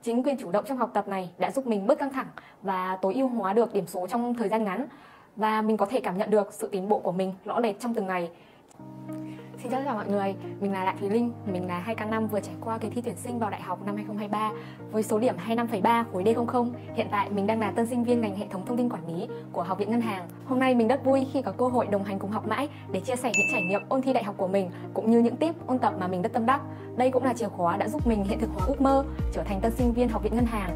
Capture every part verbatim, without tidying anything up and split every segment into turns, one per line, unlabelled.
Chính quyền chủ động trong học tập này đã giúp mình bớt căng thẳng và tối ưu hóa được điểm số trong thời gian ngắn. Và mình có thể cảm nhận được sự tiến bộ của mình rõ rệt trong từng ngày. Xin chào mọi người, mình là Lại Thùy Linh, mình là hai K năm vừa trải qua kỳ thi tuyển sinh vào đại học năm hai không hai ba với số điểm hai mươi lăm phẩy ba khối D không không. Hiện tại mình đang là tân sinh viên ngành hệ thống thông tin quản lý của Học viện Ngân hàng. Hôm nay mình rất vui khi có cơ hội đồng hành cùng Học Mãi để chia sẻ những trải nghiệm ôn thi đại học của mình cũng như những tip ôn tập mà mình rất tâm đắc. Đây cũng là chìa khóa đã giúp mình hiện thực hóa ước mơ trở thành tân sinh viên Học viện Ngân hàng.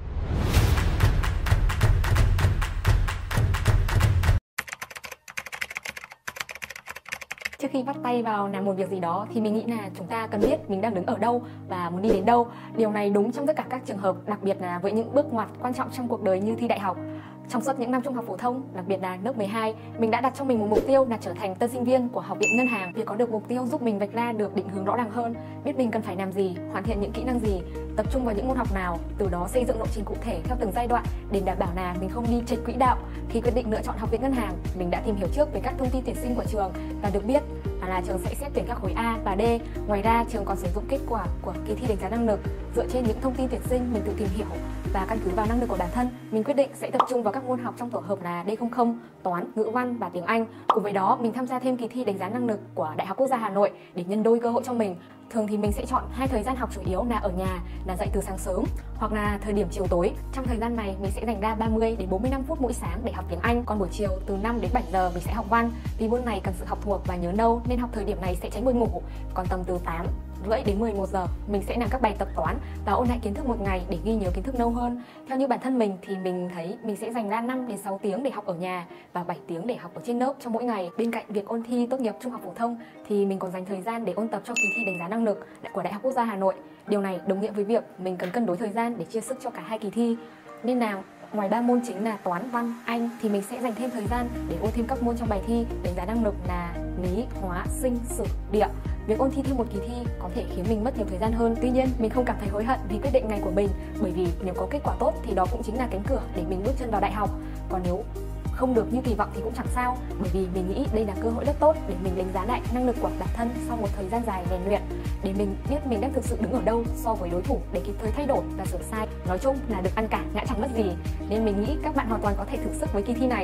Trước khi bắt tay vào làm một việc gì đó thì mình nghĩ là chúng ta cần biết mình đang đứng ở đâu và muốn đi đến đâu. Điều này đúng trong tất cả các trường hợp, đặc biệt là với những bước ngoặt quan trọng trong cuộc đời như thi đại học. Trong suốt những năm trung học phổ thông, đặc biệt là lớp mười hai, mình đã đặt cho mình một mục tiêu là trở thành tân sinh viên của Học viện Ngân hàng. Việc có được mục tiêu giúp mình vạch ra được định hướng rõ ràng hơn, biết mình cần phải làm gì, hoàn thiện những kỹ năng gì, tập trung vào những môn học nào, từ đó xây dựng lộ trình cụ thể theo từng giai đoạn để đảm bảo là mình không đi chệch quỹ đạo. Khi quyết định lựa chọn Học viện Ngân hàng, mình đã tìm hiểu trước về các thông tin tuyển sinh của trường và được biết là trường sẽ xét tuyển các khối A và D. Ngoài ra, trường còn sử dụng kết quả của kỳ thi đánh giá năng lực. Dựa trên những thông tin tuyển sinh mình tự tìm hiểu và căn cứ vào năng lực của bản thân, mình quyết định sẽ tập trung vào các môn học trong tổ hợp là D không không, toán, ngữ văn và tiếng Anh. Cùng với đó, mình tham gia thêm kỳ thi đánh giá năng lực của Đại học Quốc gia Hà Nội để nhân đôi cơ hội cho mình. Thường thì mình sẽ chọn hai thời gian học chủ yếu là ở nhà, là dậy từ sáng sớm hoặc là thời điểm chiều tối. Trong thời gian này mình sẽ dành ra ba mươi đến bốn mươi lăm phút mỗi sáng để học tiếng Anh, còn buổi chiều từ năm đến bảy giờ mình sẽ học văn. Vì môn này cần sự học thuộc và nhớ lâu nên học thời điểm này sẽ tránh buồn ngủ. Còn tầm từ tám rưỡi đến mười một giờ mình sẽ làm các bài tập toán và ôn lại kiến thức một ngày để ghi nhớ kiến thức lâu hơn. Theo như bản thân mình thì mình thấy mình sẽ dành ra năm đến sáu tiếng để học ở nhà và bảy tiếng để học ở trên lớp trong mỗi ngày. Bên cạnh việc ôn thi tốt nghiệp trung học phổ thông thì mình còn dành thời gian để ôn tập cho kỳ thi đánh giá năng lực của Đại học Quốc gia Hà Nội. Điều này đồng nghĩa với việc mình cần cân đối thời gian để chia sức cho cả hai kỳ thi. Nên nào, ngoài ba môn chính là toán, văn, Anh thì mình sẽ dành thêm thời gian để ôn thêm các môn trong bài thi đánh giá năng lực là lý, hóa, sinh, sử, địa. Việc ôn thi thêm một kỳ thi có thể khiến mình mất nhiều thời gian hơn. Tuy nhiên, mình không cảm thấy hối hận vì quyết định này của mình, bởi vì nếu có kết quả tốt thì đó cũng chính là cánh cửa để mình bước chân vào đại học. Còn nếu không được như kỳ vọng thì cũng chẳng sao, bởi vì mình nghĩ đây là cơ hội rất tốt để mình đánh giá lại năng lực của bản thân sau một thời gian dài rèn luyện, để mình biết mình đang thực sự đứng ở đâu so với đối thủ để kịp thời thay đổi và sửa sai. Nói chung là được ăn cả, ngã chẳng mất gì, nên mình nghĩ các bạn hoàn toàn có thể thử sức với kỳ thi này.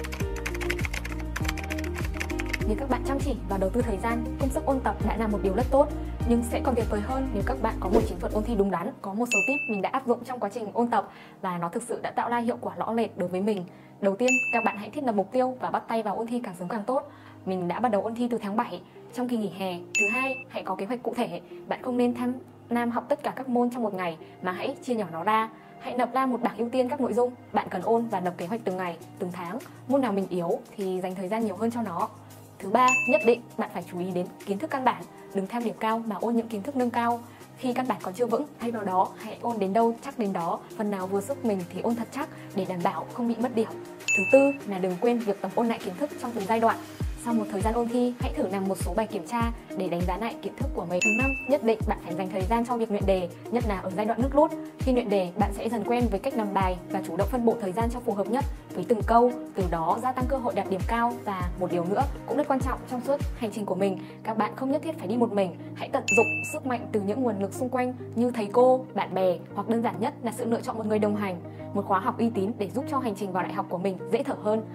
Nếu các bạn chăm chỉ và đầu tư thời gian, công sức ôn tập đã là một điều rất tốt, nhưng sẽ còn tuyệt vời hơn nếu các bạn có một chiến thuật ôn thi đúng đắn. Có một số tip mình đã áp dụng trong quá trình ôn tập và nó thực sự đã tạo ra hiệu quả rõ rệt đối với mình. Đầu tiên, các bạn hãy thiết lập mục tiêu và bắt tay vào ôn thi càng sớm càng tốt. Mình đã bắt đầu ôn thi từ tháng bảy trong kỳ nghỉ hè. Thứ hai, hãy có kế hoạch cụ thể. Bạn không nên tham lam học tất cả các môn trong một ngày mà hãy chia nhỏ nó ra. Hãy lập ra một bảng ưu tiên các nội dung bạn cần ôn và lập kế hoạch từng ngày, từng tháng. Môn nào mình yếu thì dành thời gian nhiều hơn cho nó. Thứ ba, nhất định bạn phải chú ý đến kiến thức căn bản, đừng tham điểm cao mà ôn những kiến thức nâng cao. Khi căn bản còn chưa vững, thay vào đó hãy ôn đến đâu chắc đến đó, phần nào vừa sức mình thì ôn thật chắc để đảm bảo không bị mất điểm. Thứ tư là đừng quên việc tổng ôn lại kiến thức trong từng giai đoạn. Sau một thời gian ôn thi, hãy thử làm một số bài kiểm tra để đánh giá lại kiến thức của mình. Thứ năm, nhất định bạn phải dành thời gian cho việc luyện đề, nhất là ở giai đoạn nước rút. Khi luyện đề, bạn sẽ dần quen với cách làm bài và chủ động phân bổ thời gian cho phù hợp nhất với từng câu, từ đó gia tăng cơ hội đạt điểm cao. Và một điều nữa cũng rất quan trọng trong suốt hành trình của mình, các bạn không nhất thiết phải đi một mình. Hãy tận dụng sức mạnh từ những nguồn lực xung quanh như thầy cô, bạn bè, hoặc đơn giản nhất là sự lựa chọn một người đồng hành, một khóa học uy tín để giúp cho hành trình vào đại học của mình dễ thở hơn.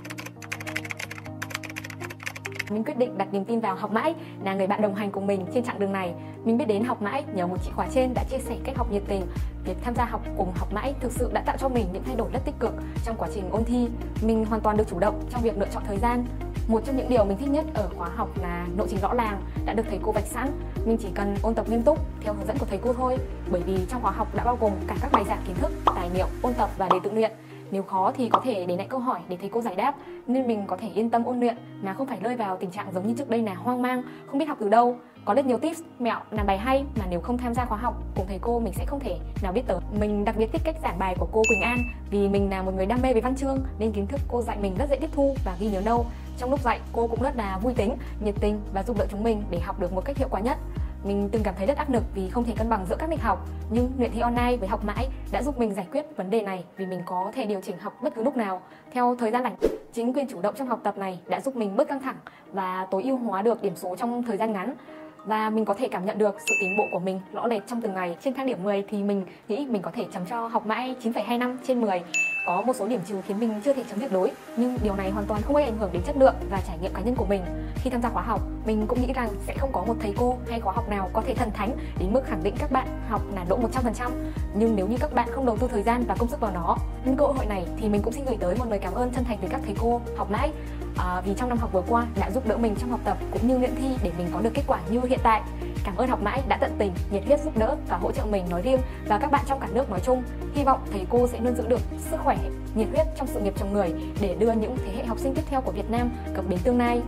Mình quyết định đặt niềm tin vào Học Mãi là người bạn đồng hành cùng mình trên chặng đường này. Mình biết đến Học Mãi nhờ một chị khóa trên đã chia sẻ cách học nhiệt tình. Việc tham gia học cùng Học Mãi thực sự đã tạo cho mình những thay đổi rất tích cực trong quá trình ôn thi. Mình hoàn toàn được chủ động trong việc lựa chọn thời gian. Một trong những điều mình thích nhất ở khóa học là lộ trình rõ ràng, đã được thầy cô vạch sẵn. Mình chỉ cần ôn tập nghiêm túc theo hướng dẫn của thầy cô thôi, bởi vì trong khóa học đã bao gồm cả các bài giảng kiến thức, tài liệu, ôn tập và đề tự luyện. Nếu khó thì có thể để lại câu hỏi để thầy cô giải đáp, nên mình có thể yên tâm ôn luyện mà không phải rơi vào tình trạng giống như trước đây là hoang mang, không biết học từ đâu. Có rất nhiều tips, mẹo làm bài hay mà nếu không tham gia khóa học cùng thầy cô mình sẽ không thể nào biết tới. Mình đặc biệt thích cách giảng bài của cô Quỳnh An vì mình là một người đam mê về văn chương nên kiến thức cô dạy mình rất dễ tiếp thu và ghi nhớ lâu. Trong lúc dạy, cô cũng rất là vui tính, nhiệt tình và giúp đỡ chúng mình để học được một cách hiệu quả nhất. Mình từng cảm thấy rất áp lực vì không thể cân bằng giữa các lịch học, nhưng luyện thi online với Học Mãi đã giúp mình giải quyết vấn đề này vì mình có thể điều chỉnh học bất cứ lúc nào theo thời gian rảnh. Chính quyền chủ động trong học tập này đã giúp mình bớt căng thẳng và tối ưu hóa được điểm số trong thời gian ngắn. và mình có thể cảm nhận được sự tiến bộ của mình rõ rệt trong từng ngày. Trên thang điểm mười thì mình nghĩ mình có thể chấm cho học mãi chín phẩy hai năm trên mười. Có một số điểm trừ khiến mình chưa thể chấm tuyệt đối, nhưng điều này hoàn toàn không gây ảnh hưởng đến chất lượng và trải nghiệm cá nhân của mình. Khi tham gia khóa học, mình cũng nghĩ rằng sẽ không có một thầy cô hay khóa học nào có thể thần thánh đến mức khẳng định các bạn học là đỗ một trăm phần trăm. Nhưng nếu như các bạn không đầu tư thời gian và công sức vào nó, nhân cơ hội này thì mình cũng xin gửi tới một lời cảm ơn chân thành từ các thầy cô học mãi, à, vì trong năm học vừa qua đã giúp đỡ mình trong học tập cũng như luyện thi để mình có được kết quả như hiện tại. Cảm ơn học mãi đã tận tình, nhiệt huyết giúp đỡ và hỗ trợ mình nói riêng và các bạn trong cả nước nói chung. Hy vọng thầy cô sẽ luôn giữ được sức khỏe, nhiệt huyết trong sự nghiệp chồng người để đưa những thế hệ học sinh tiếp theo của Việt Nam cập bến tương lai.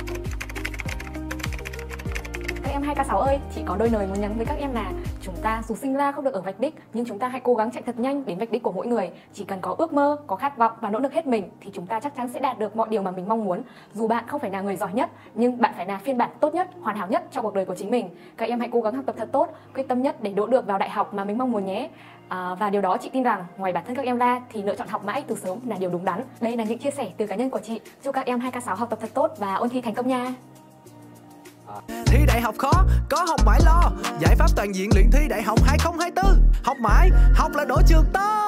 Các em hai K sáu ơi, chị có đôi lời muốn nhắn với các em là chúng ta dù sinh ra không được ở vạch đích, nhưng chúng ta hãy cố gắng chạy thật nhanh đến vạch đích của mỗi người. Chỉ cần có ước mơ, có khát vọng và nỗ lực hết mình thì chúng ta chắc chắn sẽ đạt được mọi điều mà mình mong muốn. Dù bạn không phải là người giỏi nhất, nhưng bạn phải là phiên bản tốt nhất, hoàn hảo nhất trong cuộc đời của chính mình. Các em hãy cố gắng học tập thật tốt, quyết tâm nhất để đỗ được vào đại học mà mình mong muốn nhé. À, và điều đó chị tin rằng ngoài bản thân các em ra thì lựa chọn học mãi từ sớm là điều đúng đắn. Đây là những chia sẻ từ cá nhân của chị. Chúc các em hai K sáu học tập thật tốt và ôn thi thành công nha.
Thi đại học khó, có học mãi lo. Giải pháp toàn diện luyện thi đại học hai không hai tư. Học mãi, học là đỗ trường tốt.